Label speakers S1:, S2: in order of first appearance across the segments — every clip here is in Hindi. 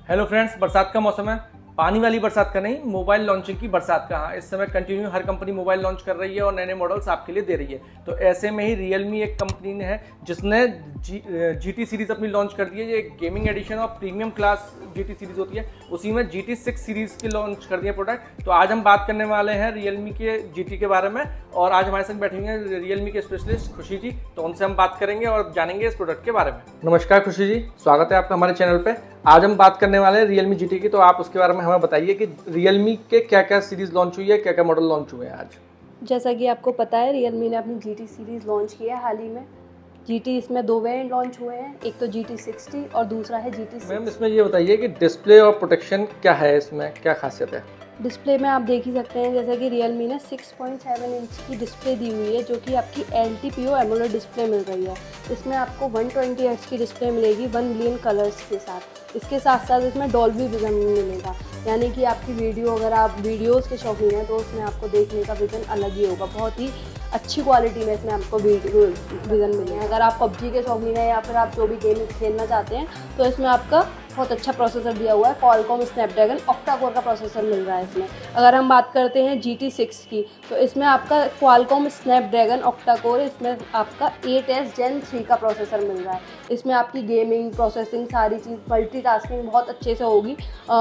S1: हेलो फ्रेंड्स, बरसात का मौसम है। पानी वाली बरसात का नहीं, मोबाइल लॉन्चिंग की बरसात का। हाँ, इस समय कंटिन्यू हर कंपनी मोबाइल लॉन्च कर रही है और नए नए मॉडल्स आपके लिए दे रही है। तो ऐसे में ही रियलमी एक कंपनी है जिसने GT सीरीज अपनी लॉन्च कर दी है। ये एक गेमिंग एडिशन और प्रीमियम क्लास GT सीरीज होती है, उसी में GT 6 सीरीज की लॉन्च कर दिया प्रोडक्ट। तो आज हम बात करने वाले हैं रियलमी के GT के बारे में, और आज हमारे साथ बैठे हैं रियलमी के स्पेशलिस्ट खुशी जी। तो उनसे हम बात करेंगे और जानेंगे इस प्रोडक्ट के बारे में। नमस्कार खुशी जी, स्वागत है आपका हमारे चैनल पे। आज हम बात करने वाले हैं रियलमी GT की, तो आप उसके बारे में हमें बताइए कि रियलमी के क्या क्या सीरीज लॉन्च हुई है, क्या क्या मॉडल लॉन्च हुए हैं आज।
S2: जैसा कि आपको पता है, रियलमी ने अपनी GT सीरीज़ लॉन्च किया है हाल ही में। GT इसमें दो वेरिएंट लॉन्च हुए हैं, एक तो GT 60 और दूसरा है GT 6।
S1: मैम, इसमें ये बताइए कि डिस्प्ले और प्रोटेक्शन क्या है, इसमें क्या खासियत है।
S2: डिस्प्ले में आप देख ही सकते हैं, जैसे कि रियलमी ने 6.7 इंच की डिस्प्ले दी हुई है, जो कि आपकी LTPO एमोलेड डिस्प्ले मिल रही है। इसमें आपको 120 हर्ट्ज की डिस्प्ले मिलेगी 1 मिलियन कलर्स के साथ। इसके साथ साथ इसमें डॉल्बी विजन मिलेगा, यानी कि आपकी वीडियो, अगर आप वीडियोज़ के शौकीन हैं तो उसमें आपको देखने का विजन अलग ही होगा। बहुत ही अच्छी क्वालिटी में इसमें आपको वीडियो विजन मिलेगा। अगर आप PUBG के शौकीन हैं या फिर आप जो भी गेम खेलना चाहते हैं, तो इसमें आपका बहुत अच्छा प्रोसेसर दिया हुआ है। Qualcomm स्नैपड्रैगन ऑक्टा कोर का प्रोसेसर मिल रहा है इसमें। अगर हम बात करते हैं GT 6 की, तो इसमें आपका Qualcomm स्नैपड्रैगन ऑक्टा कोर, इसमें आपका 8S Gen 3 का प्रोसेसर मिल रहा है। इसमें आपकी गेमिंग, प्रोसेसिंग, सारी चीज़, मल्टीटास्किंग बहुत अच्छे से होगी।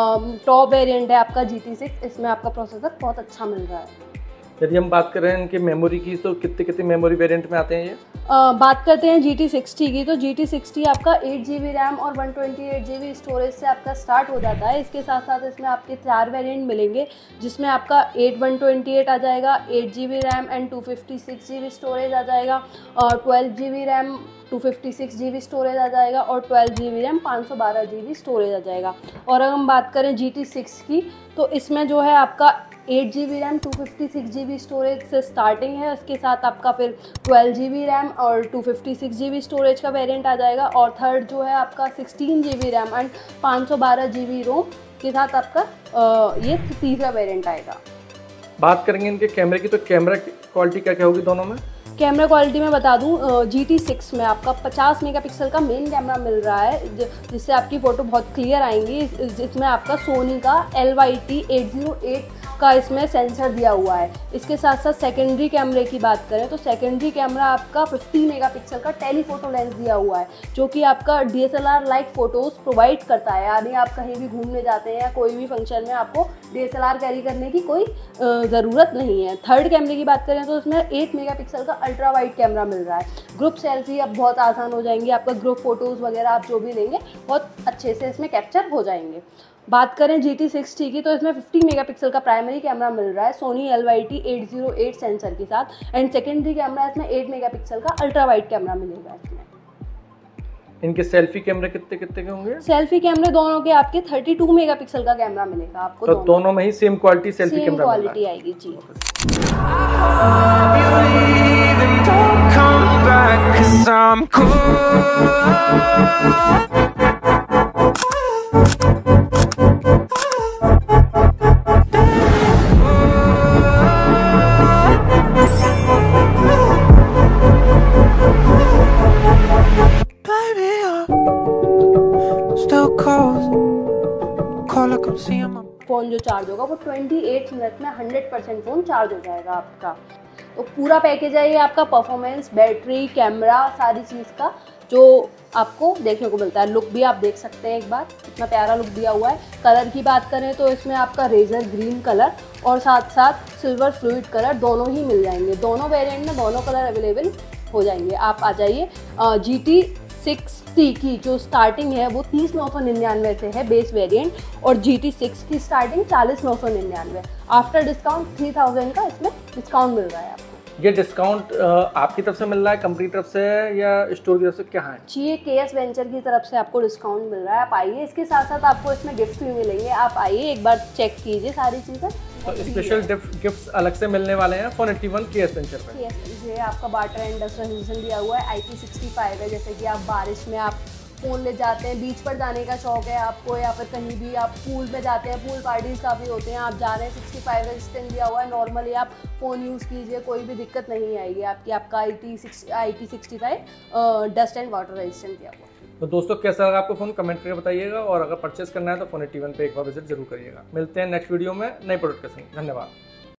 S2: टॉप वेरिएंट है आपका GT 6, इसमें आपका प्रोसेसर बहुत अच्छा मिल रहा है।
S1: यदि हम बात करें इनकी मेमोरी की, तो कितने कितने मेमोरी वेरिएंट में आते हैं ये।
S2: बात करते हैं GT 60 की, तो GT 60 आपका 8 GB रैम और 128 GB स्टोरेज से आपका स्टार्ट हो जाता है। इसके साथ साथ इसमें आपके 4 वेरिएंट मिलेंगे, जिसमें आपका 8 128 आ जाएगा, 8 GB RAM and 256 GB storage आ जाएगा, और 12 GB रैम 256 GB स्टोरेज आ जाएगा, और 12 GB रैम 512 GB स्टोरेज आ जाएगा। और अगर हम बात करें GT 6 की, तो इसमें जो है आपका 8 GB रैम 256 GB स्टोरेज से स्टार्टिंग है। इसके साथ आपका फिर 12 GB रैम और 256 GB स्टोरेज का वेरिएंट आ जाएगा, और थर्ड जो है आपका 16 GB RAM and 512 GB ROM के साथ आपका ये तीसरा वेरिएंट आएगा।
S1: बात करेंगे इनके कैमरे की, तो कैमरा क्वालिटी क्या क्या होगी दोनों में।
S2: कैमरा क्वालिटी में बता दूं, GT 6 में आपका 50 मेगापिक्सल का मेन कैमरा मिल रहा है, जिससे आपकी फ़ोटो बहुत क्लियर आएंगी। जिसमें आपका सोनी का LYT 808 का इसमें सेंसर दिया हुआ है। इसके साथ साथ सेकेंडरी कैमरे की बात करें, तो सेकेंडरी कैमरा आपका 50 मेगापिक्सल का टेलीफोटो लेंस दिया हुआ है, जो कि आपका DSLR लाइक फ़ोटोज़ प्रोवाइड करता है। यानी आप कहीं भी घूमने जाते हैं या कोई भी फंक्शन में आपको DSLR कैरी करने की कोई ज़रूरत नहीं है। थर्ड कैमरे की बात करें, तो इसमें 8 मेगापिक्सल का अल्ट्रा वाइड कैमरा मिल रहा है। ग्रुप सेल्फी अब बहुत आसान हो जाएंगी, आपका ग्रुप फोटोज़ वगैरह आप जो भी लेंगे बहुत अच्छे से इसमें कैप्चर हो जाएंगे। बात करें GT 60 की, तो इसमें 50 मेगापिक्सल का प्राइमरी कैमरा मिल रहा है सोनी LYT 808 सेंसर के साथ, एंड सेकेंडरी कैमरा इसमें 8 मेगापिक्सल का अल्ट्रा वाइड कैमरा मिलेगा इसमें।
S1: इनके सेल्फी कैमरे कितने कितने के होंगे।
S2: सेल्फी कैमरे दोनों के आपके 32 मेगापिक्सल का कैमरा मिलेगा आपको।
S1: तो दोनों में ही same quality selfie camera
S2: quality आएगी जी। फ़ोन जो चार्ज होगा वो 28 मिनट में 100% फ़ोन चार्ज हो जाएगा आपका। तो पूरा पैकेज है ये आपका, परफॉर्मेंस, बैटरी, कैमरा, सारी चीज़ का जो आपको देखने को मिलता है। लुक भी आप देख सकते हैं एक बार, इतना प्यारा लुक दिया हुआ है। कलर की बात करें तो इसमें आपका रेजर ग्रीन कलर और साथ साथ सिल्वर फ्लूइड कलर दोनों ही मिल जाएंगे। दोनों वेरिएंट में दोनों कलर अवेलेबल हो जाएंगे। आप आ जाइए। GT 60 की जो स्टार्टिंग है वो 30,999 से है बेस वेरिएंट, और GT 6 की स्टार्टिंग 40,999। आफ्टर डिस्काउंट 3000 का इसमें डिस्काउंट मिल रहा है आपको।
S1: ये डिस्काउंट आपकी तरफ से मिल रहा है, कंपनी की तरफ से या स्टोर की तरफ से, क्या है
S2: जी? ये KS वेंचर की तरफ से आपको डिस्काउंट मिल रहा है। आप आइए, इसके साथ साथ आपको इसमें गिफ्ट भी मिलेंगे। आप आइए एक बार चेक कीजिए सारी चीज़ें।
S1: तो स्पेशल गिफ्ट्स अलग से मिलने वाले हैं Phone 81 KS वेंचर पे।
S2: ये आपका बाटर एंड डस्ट रेजिस्टेंट दिया हुआ है, IP65 है। जैसे कि आप बारिश में आप फ़ोन ले जाते हैं, बीच पर जाने का शौक है आपको, या फिर कहीं भी आप पूल में जाते हैं, पूल पार्टीज़ काफ़ी होते हैं, आप जा रहे हैं, 65 रेजिस्टेंट दिया हुआ है। नॉर्मली आप फ़ोन यूज़ कीजिए, कोई भी दिक्कत नहीं आएगी आपकी। आपका IP65 dust and water resistant दिया हुआ है।
S1: तो दोस्तों कैसा लगा आपको फ़ोन कमेंट करके बताइएगा, और अगर परचेस करना है तो Phone81 पे एक बार विजिट जरूर करिएगा। मिलते हैं नेक्स्ट वीडियो में नए प्रोडक्ट के संग। धन्यवाद।